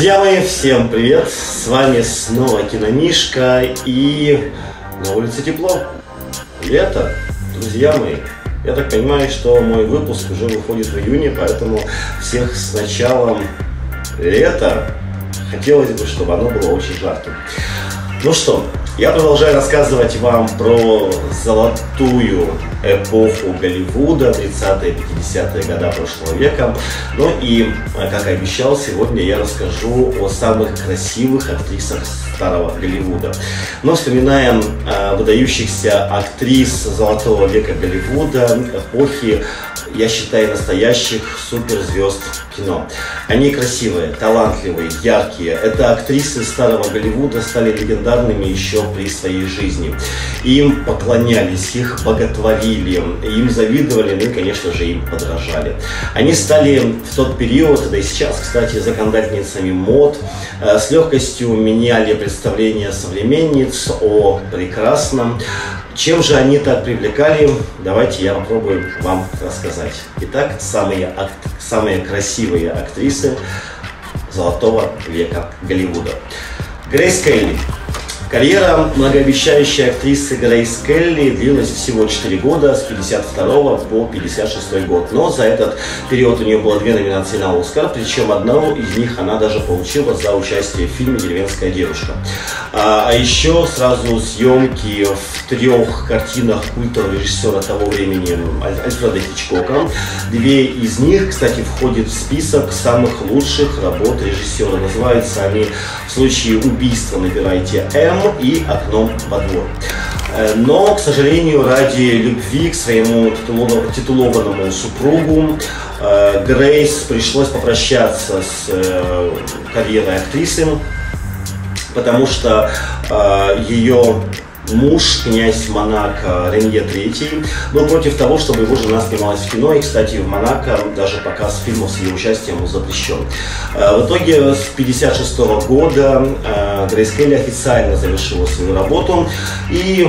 Друзья мои, всем привет! С вами снова Киномишка, и на улице тепло. Лето, друзья мои. Я так понимаю, что мой выпуск уже выходит в июне, поэтому всех с началом лета. Хотелось бы, чтобы оно было очень жарким. Ну что, я продолжаю рассказывать вам про золотую эпоху Голливуда, 30-е, 50-е годы прошлого века. Ну и, как и обещал, сегодня я расскажу о самых красивых актрисах старого Голливуда. Но вспоминаем выдающихся актрис золотого века Голливуда, эпохи, я считаю, настоящих суперзвезд кино. Они красивые, талантливые, яркие. Это актрисы старого Голливуда стали легендарными еще при своей жизни. Им поклонялись, их боготворили, им завидовали, ну и, конечно же, им подражали. Они стали в тот период, да и сейчас, кстати, законодательницами мод, с легкостью меняли представления современниц о прекрасном. Чем же они так привлекали? Давайте я попробую вам рассказать. Итак, самые красивые актрисы золотого века Голливуда. Грейс Келли. Карьера многообещающей актрисы Грейс Келли длилась всего 4 года, с 52 по 56 год. Но за этот период у нее было 2 номинации на Оскар, причем одну из них она даже получила за участие в фильме «Деревенская девушка». А еще сразу съемки в 3 картинах культового режиссера того времени Альфреда Хичкока. 2 из них, кстати, входят в список самых лучших работ режиссера. Называются они в случае убийства набирайте М и «Окном во двор». Но, к сожалению, ради любви к своему титулованному супругу Грейс пришлось попрощаться с карьерой актрисы, потому что ее муж, князь Монако Ренье III, был против того, чтобы его жена снималась в кино. И, кстати, в Монако даже показ фильмов с ее участием запрещен. В итоге с 1956 года Грейс Келли официально завершила свою работу. И,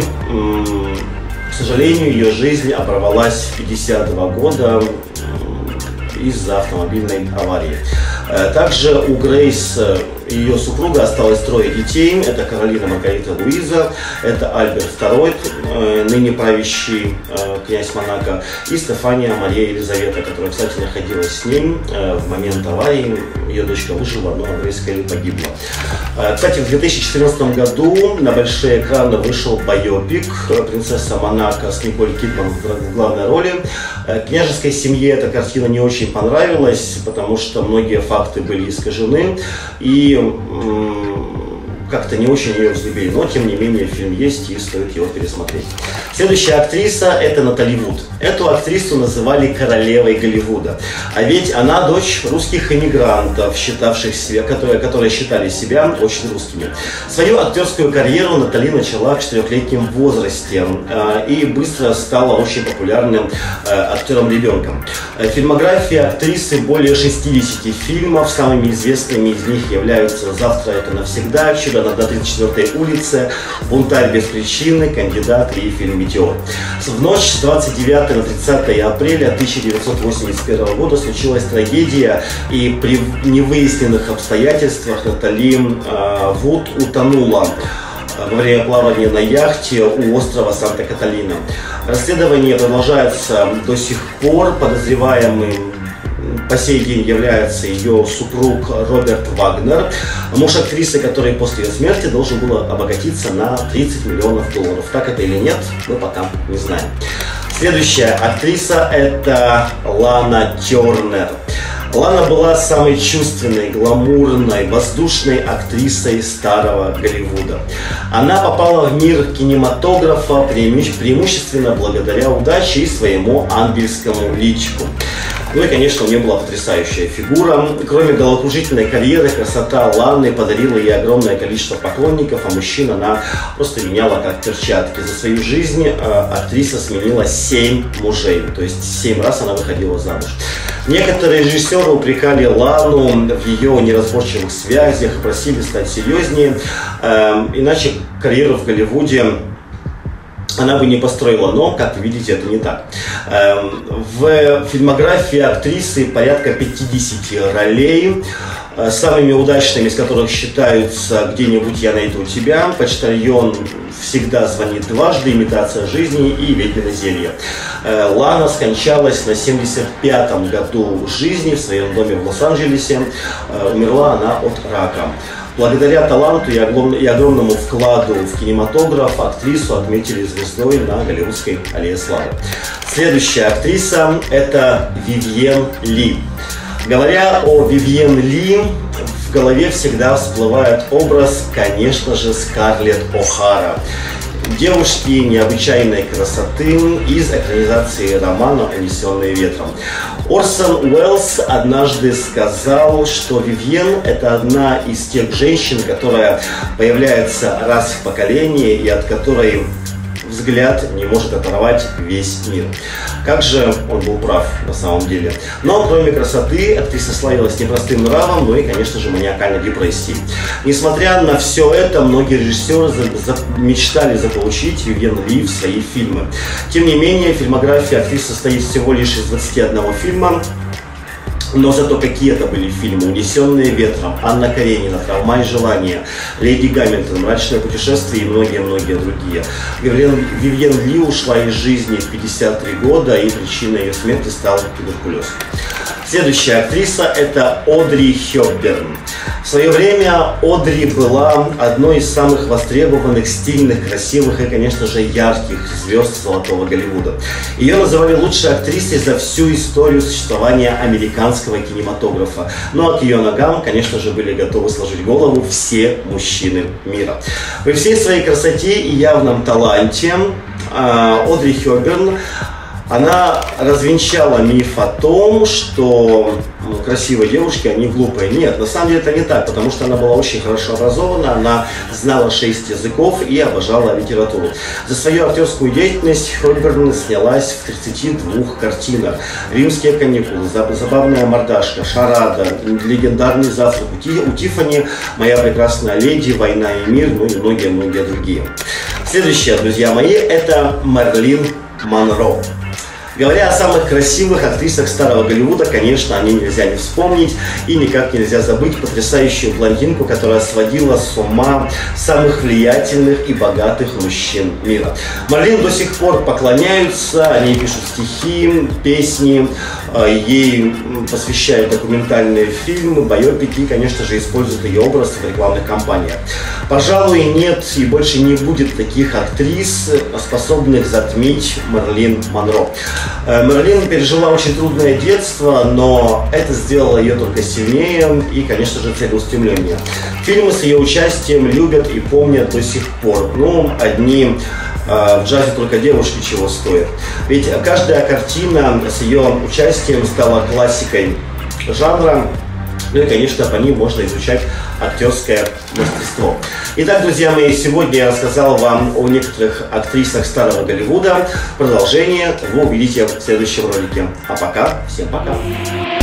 к сожалению, ее жизнь оборвалась в 1952 года из-за автомобильной аварии. Также у Грейс и ее супруга осталось 3 детей. Это Каролина Маргарита Луиза, это Альберт II, ныне правящий князь Монако, и Стефания Мария Елизавета, которая, кстати, находилась с ним в момент аварии. Ее дочка выжила, но Грейс Келли погибла. Кстати, в 2014 году на большие экраны вышел байопик «Принцесса Монако» с Николь Кидман в главной роли. Княжеской семье эта картина не очень понравилась, потому что многие факты были искажены и как-то не очень ее взлюбили, но тем не менее фильм есть и стоит его пересмотреть. Следующая актриса – это Натали Вуд. Эту актрису называли королевой Голливуда, а ведь она дочь русских эмигрантов, которые считали себя очень русскими. Свою актерскую карьеру Натали начала в 4-летнем возрасте и быстро стала очень популярным актером-ребенком. Фильмография актрисы более 60 фильмов, самыми известными из них являются «Завтра это навсегда», «Чудо на 34-й улице», «Бунтарь без причины», «Кандидат» и фильм «Метеор». В ночь с 29 на 30 апреля 1981 года случилась трагедия, и при невыясненных обстоятельствах Натали Вуд утонула во время плавания на яхте у острова Санта-Каталина. Расследование продолжается до сих пор. Подозреваемым по сей день является ее супруг Роберт Вагнер, муж актрисы, который после ее смерти должен был обогатиться на $30 миллионов. Так это или нет, мы пока не знаем. Следующая актриса – это Лана Тернер. Лана была самой чувственной, гламурной, воздушной актрисой старого Голливуда. Она попала в мир кинематографа преимущественно благодаря удаче и своему ангельскому личику. Ну и, конечно, у нее была потрясающая фигура. Кроме головокружительной карьеры, красота Ланы подарила ей огромное количество поклонников, а мужчин она просто меняла как перчатки. За свою жизнь актриса сменила 7 мужей, то есть 7 раз она выходила замуж. Некоторые режиссеры упрекали Лану в ее неразборчивых связях, просили стать серьезнее, иначе карьеру в Голливуде она бы не построила, но, как вы видите, это не так. В фильмографии актрисы порядка 50 ролей. самыми удачными из которых считаются «Где-нибудь я найду тебя», «Почтальон всегда звонит дважды», «Имитация жизни» и «Ведьмино зелье». Лана скончалась на 75-м году жизни в своем доме в Лос-Анджелесе. Умерла она от рака. Благодаря таланту и огромному вкладу в кинематограф актрису отметили звездой на Голливудской аллее славы. Следующая актриса – это Вивьен Ли. Говоря о Вивьен Ли, в голове всегда всплывает образ, конечно же, Скарлетт О'Хара. Девушки необычайной красоты из экранизации романа «Унесенные ветром». Орсон Уэллс однажды сказал, что Вивьен – это одна из тех женщин, которая появляется раз в поколении и от которой взгляд не может оторвать весь мир. Как же он был прав на самом деле. Но кроме красоты, актриса славилась непростым нравом, ну и, конечно же, маниакальной депрессией. Несмотря на все это, многие режиссеры мечтали заполучить Вивьен Ли в свои фильмы. Тем не менее, фильмография актрисы состоит всего лишь из 21 фильма. Но зато какие это были фильмы: «Унесенные ветром», «Анна Каренина», «Травма и желание», «Леди Гамильтон», «Мрачное путешествие» и многие-многие другие. Вивьен Ли ушла из жизни в 53 года, и причиной ее смерти стал туберкулез. Следующая актриса – это Одри Хепберн. В свое время Одри была одной из самых востребованных, стильных, красивых и, конечно же, ярких звезд золотого Голливуда. Ее называли лучшей актрисой за всю историю существования американского кинематографа. Ну а к ее ногам, конечно же, были готовы сложить голову все мужчины мира. При всей своей красоте и явном таланте Одри Хепберн она развенчала миф о том, что красивые девушки, они глупые. Нет, на самом деле это не так, потому что она была очень хорошо образована, она знала 6 языков и обожала литературу. За свою актерскую деятельность Хепберн снялась в 32 картинах. «Римские каникулы», «Забавная мордашка», «Шарада», «Легендарный завтрак у Тиффани», «Моя прекрасная леди», «Война и мир», ну и многие-многие другие. Следующая, друзья мои, это Мэрилин Монро. Говоря о самых красивых актрисах старого Голливуда, конечно, о ней нельзя не вспомнить и никак нельзя забыть потрясающую блондинку, которая сводила с ума самых влиятельных и богатых мужчин мира. Мэрилин до сих пор поклоняются, они пишут стихи, песни, ей посвящают документальные фильмы, байопики и, конечно же, используют ее образ в рекламных кампаниях. Пожалуй, нет и больше не будет таких актрис, способных затмить Мэрилин Монро. Мэрилин пережила очень трудное детство, но это сделало ее только сильнее и, конечно же, целеустремленнее. Фильмы с ее участием любят и помнят до сих пор. Ну, одни в джазе только девушки чего стоят. Ведь каждая картина с ее участием стала классикой жанра. Ну и, конечно, по ним можно изучать актерское мастерство. Итак, друзья мои, сегодня я рассказал вам о некоторых актрисах старого Голливуда. Продолжение вы увидите в следующем ролике. А пока, всем пока!